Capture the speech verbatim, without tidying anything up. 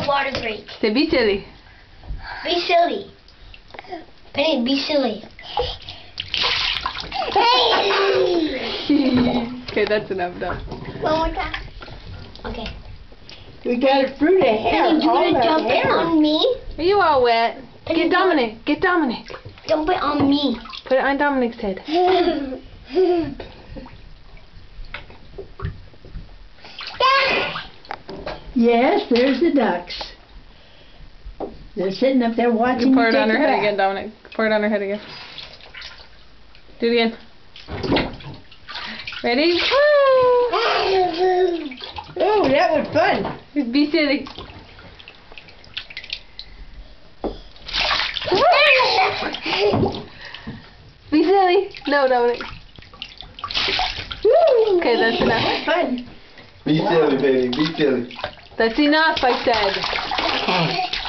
water break. Say be silly. Be silly. Penny, be silly. Okay, that's enough, done. One more time. Okay. We got a fruit of hair. Penny, do you want to jump it on me? Are you all wet? Penny, Get Dominic. Get Dominic. Jump it on me. Put it on Dominic's head. Yes, there's the ducks. They're sitting up there watching You pour you it take on her a head bath. again, Dominic. Pour it on her head again. Do it again. Ready? Oh, that was fun. Just be silly. Be silly. No, Dominic. Okay, that's enough. Fun. Be silly, baby. Be silly. That's enough, I said.